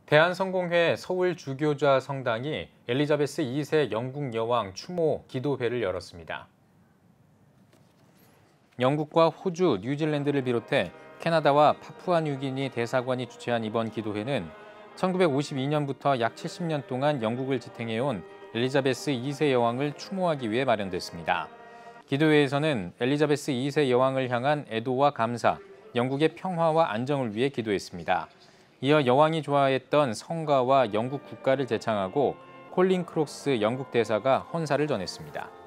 대한성공회 서울주교자 성당이 엘리자베스 2세 영국 여왕 추모 기도회를 열었습니다. 영국과 호주, 뉴질랜드를 비롯해 캐나다와 파푸아뉴기니 대사관이 주최한 이번 기도회는 1952년부터 약 70년 동안 영국을 지탱해온 엘리자베스 2세 여왕을 추모하기 위해 마련됐습니다. 기도회에서는 엘리자베스 2세 여왕을 향한 애도와 감사, 영국의 평화와 안정을 위해 기도했습니다. 이어 여왕이 좋아했던 성가와 영국 국가를 재창하고 콜린 크록스 영국 대사가 헌사를 전했습니다.